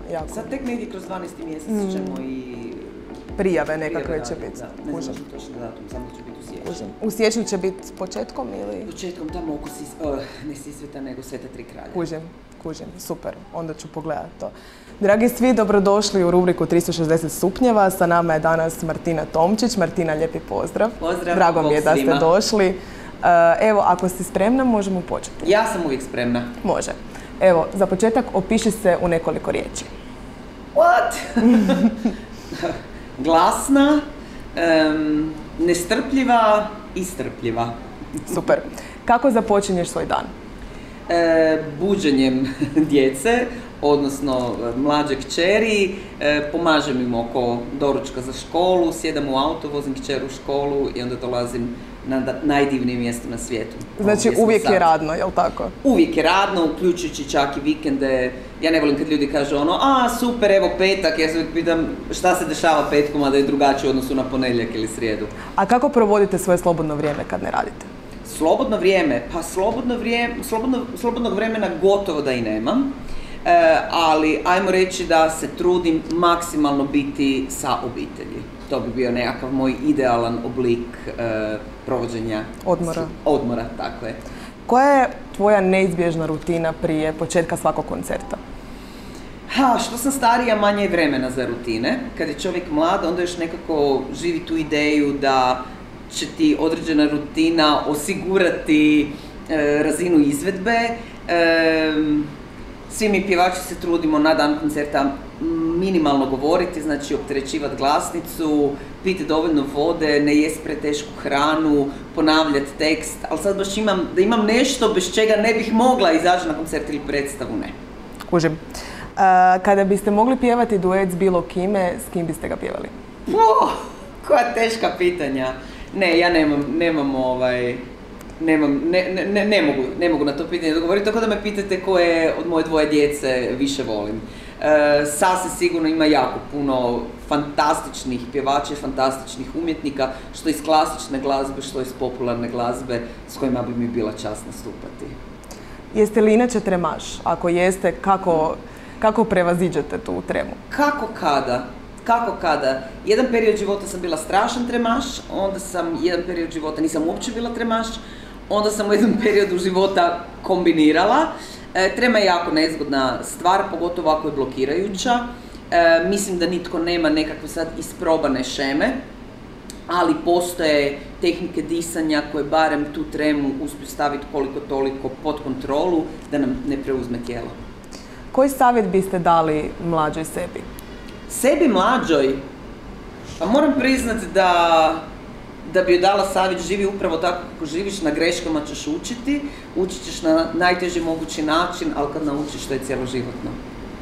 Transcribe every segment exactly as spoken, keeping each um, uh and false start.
jako. Sad tek negdje kroz dvanaesti mjesec Mm. ćemo i... Prijave nekakve će biti. Da, ne znam točno datum, samo da će biti u siječnju. U siječnju će biti početkom ili? Početkom tamo oko Sis, uh, ne Sisveta, nego Sveta Tri kralja. Kužim, kužim, super, onda ću pogledati to. Dragi svi, dobrodošli u rubriku tristo šezdeset stupnjeva. Sa nama je danas Martina Tomčić. Martina, lijepi pozdrav. Pozdrav, drago mi je da svima. ste došli. Uh, evo, ako si spremna, možemo početi. Ja sam uvijek spremna. Može. Evo, za početak opiši se u nekoliko riječi. What? Glasna, um, nestrpljiva i strpljiva. Super. Kako započinješ svoj dan? E, buđenjem djece, odnosno mlađe kćeri, e, pomažem im oko doručka za školu, sjedam u auto, vozim kćer u školu i onda dolazim na najdivnije mjesto na svijetu. Znači uvijek je radno, jel tako? Uvijek je radno, uključujući čak i vikende. Ja ne volim kad ljudi kažu ono, a super, evo petak, ja se uvijek pitam šta se dešava petkom, a da je drugačije u odnosu na ponedjeljak ili srijedu. A kako provodite svoje slobodno vrijeme kad ne radite? Slobodno vrijeme? Pa slobodno vrijeme, slobodno, slobodnog vremena gotovo da i nemam. E, ali ajmo reći da se trudim maksimalno biti sa obitelji. To bi bio nekakav moj idealan oblik e, provođenja odmora. Odmora, tako je. Koja je tvoja neizbježna rutina prije početka svakog koncerta? Ha, što sam starija, manje je vremena za rutine. Kad je čovjek mlad, onda još nekako živi tu ideju da će ti određena rutina osigurati e, razinu izvedbe. E, Svi mi pjevači se trudimo na dan koncerta minimalno govoriti, znači opterećivati glasnicu, piti dovoljno vode, ne jest pretešku hranu, ponavljati tekst, ali sad baš imam, da imam nešto bez čega ne bih mogla izaći na koncert ili predstavu, ne. Kužim. Uh, kada biste mogli pjevati duet s bilo kime, s kim biste ga pjevali? Oh, koja teška pitanja. Ne, ja nemam, nemam ovaj... Nemam, ne, ne, ne, mogu, ne mogu na to pitanje odgovoriti, tako da me pitate koje od moje dvoje djece više volim. E, sasvim sigurno ima jako puno fantastičnih pjevača i fantastičnih umjetnika, što iz klasične glazbe, što iz popularne glazbe, s kojima bi mi bila čast nastupati. Jeste li inače tremaš? Ako jeste, kako, kako prevaziđete tu tremu? Kako kada? Kako kada? Jedan period života sam bila strašan tremaš, onda sam jedan period života nisam uopće bila tremaš, onda sam u jednom periodu života kombinirala. E, trema je jako nezgodna stvar, pogotovo ako je blokirajuća. E, mislim da nitko nema nekakve sad isprobane šeme, ali postoje tehnike disanja koje barem tu tremu uspiju staviti koliko toliko pod kontrolu da nam ne preuzme tijelo. Koji savjet biste dali mlađoj sebi? Sebi mlađoj? Pa moram priznati da, da bi joj dala savjet, živi upravo tako kako živiš, na greškama ćeš učiti, učit ćeš na najteži mogući način, ali kad naučiš to je cjeloživotno.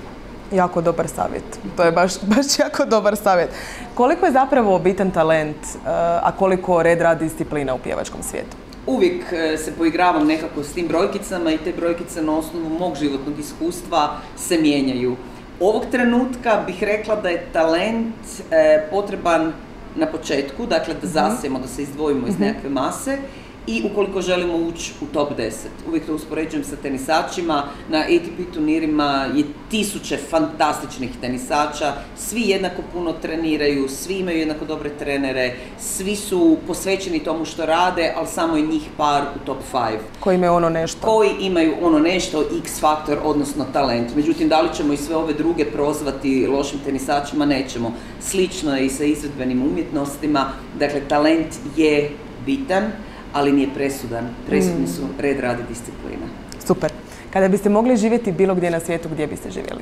Jako dobar savjet. To je baš, baš jako dobar savjet. Koliko je zapravo bitan talent, a koliko red rad disciplina u pjevačkom svijetu? Uvijek se poigravam nekako s tim brojkicama i te brojkice na osnovu mog životnog iskustva se mijenjaju. Ovog trenutka bih rekla da je talent e, potreban na početku, dakle da zasijemo, da se izdvojimo iz nekakve mase i ukoliko želimo ući u top deset. Uvijek to uspoređujem sa tenisačima, na A T P turnirima je tisuće fantastičnih tenisača, svi jednako puno treniraju, svi imaju jednako dobre trenere, svi su posvećeni tomu što rade, ali samo je njih par u top pet. Koji imaju ono nešto. Koji imaju ono nešto, X faktor, odnosno talent. Međutim, da li ćemo i sve ove druge prozvati lošim tenisačima? Nećemo. Slično je i sa izvedbenim umjetnostima, dakle talent je bitan, ali nije presudan. Presudni su red, rad i disciplina. Super. Kada biste mogli živjeti bilo gdje na svijetu, gdje biste živjeli?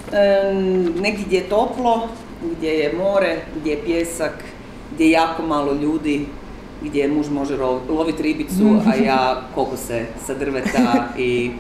E, negdje gdje je toplo, gdje je more, gdje je pjesak, gdje je jako malo ljudi, gdje muž može loviti ribicu, a ja kokose sa drveta i,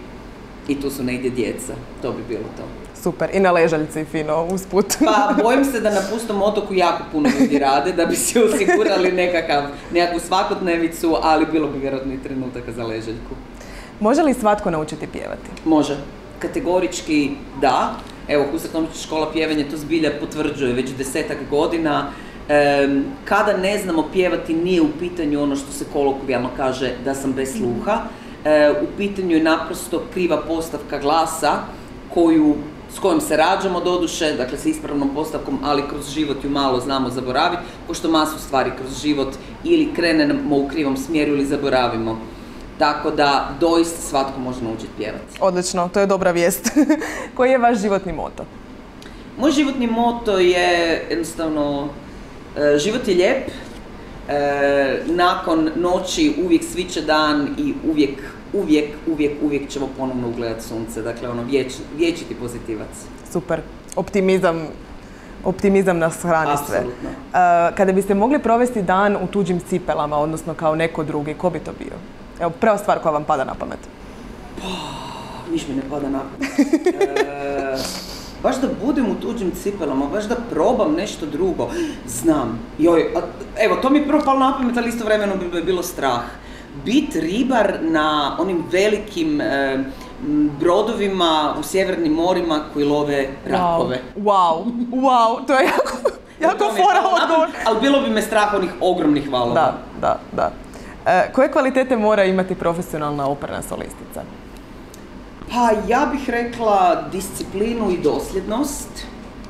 i tu su negdje djeca. To bi bilo to. Super. I na ležaljci fino usput. Pa bojim se da na pustom otoku jako puno ljudi rade da bi si osigurali nekakav, nekakvu svakodnevicu, ali bilo bi vjerojatno i trenutaka za ležaljku. Može li svatko naučiti pjevati? Može. Kategorički da. Evo, Husak Tomčić škola pjevanja to zbilja potvrđuje već desetak godina. E, kada ne znamo pjevati, nije u pitanju ono što se kolokvijalno kaže da sam bez sluha. E, u pitanju je naprosto kriva postavka glasa koju s kojom se rađamo doduše, dakle sa ispravnom postavkom, ali kroz život ju malo znamo zaboraviti, pošto masu stvari kroz život ili krenemo u krivom smjeru ili zaboravimo. Tako da doista svatko može naučiti pjevati. Odlično, to je dobra vijest. Koji je vaš životni moto? Moj životni moto je jednostavno e, život je lijep, e, nakon noći uvijek sviće dan i uvijek, uvijek, uvijek, uvijek ćemo ponovno ugledati sunce. Dakle, ono vječ, vječiti pozitivac. Super. Optimizam, optimizam nas hrani sve. Apsolutno. E, kada biste mogli provesti dan u tuđim cipelama, odnosno kao neko drugi, ko bi to bio? Evo, prva stvar koja vam pada na pamet. Niš mi ne pada na pamet. E, baš da budem u tuđim cipelama, baš da probam nešto drugo. Znam. Joj, a, evo, to mi je prvo palo na pamet, ali istovremeno bi me bilo strah. Bit ribar na onim velikim e, brodovima u sjevernim morima koji love rakove. Wow, wow, to je jako, jako fora odgovor. Ali bilo bi me strah onih ogromnih valova. Da, da, da. E, koje kvalitete mora imati profesionalna operna solistica? Pa ja bih rekla disciplinu i dosljednost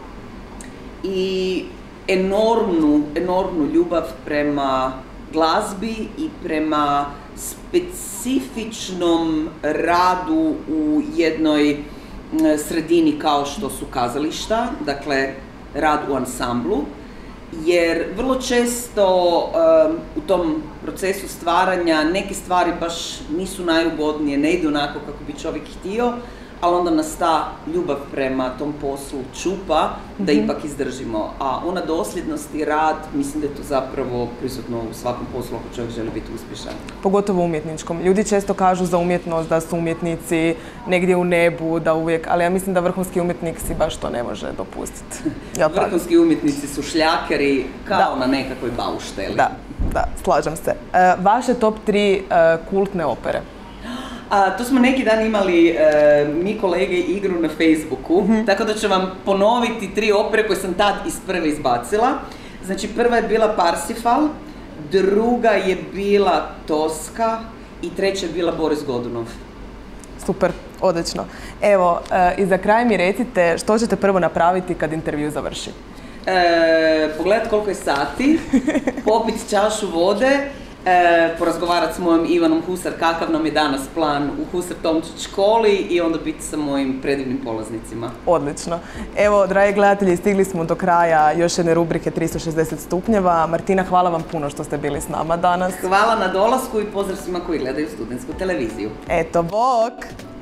i enormnu, enormnu ljubav prema glazbi i prema specifičnom radu u jednoj sredini kao što su kazališta, dakle rad u ansamblu, jer vrlo često um, u tom procesu stvaranja neke stvari baš nisu najugodnije, ne idu onako kako bi čovjek htio, ali onda nas ta ljubav prema tom poslu čupa da mm-hmm. ipak izdržimo. A ona dosljednost i rad, mislim da je to zapravo prisutno u svakom poslu ako čovjek želi biti uspješan. Pogotovo u umjetničkom. Ljudi često kažu za umjetnost da su umjetnici negdje u nebu, da uvijek, ali ja mislim da vrhunski umjetnik si baš to ne može dopustiti. Ja vrhunski umjetnici su šljakeri kao da. Na nekakvoj baušteli. Da, da, slažem se. E, vaše top tri e, kultne opere? A, to smo neki dan imali e, mi kolege igru na Facebooku, mm-hmm. tako da ću vam ponoviti tri opere koje sam tad iz prve izbacila. Znači prva je bila Parsifal, druga je bila Toska i treća je bila Boris Godunov. Super, odlično. Evo, e, i za kraj mi recite što ćete prvo napraviti kad intervju završi? E, pogledat koliko je sati, popit čašu vode, E, porazgovarati s mojom Ivanom Husar kakav nam je danas plan u Husar Tomčić školi i onda biti sa mojim predivnim polaznicima. Odlično. Evo, dragi gledatelji, stigli smo do kraja još jedne rubrike tristo šezdeset stupnjeva. Martina, hvala vam puno što ste bili s nama danas. Hvala na dolasku i pozdrav svima koji gledaju Studentsku televiziju. Eto, bok!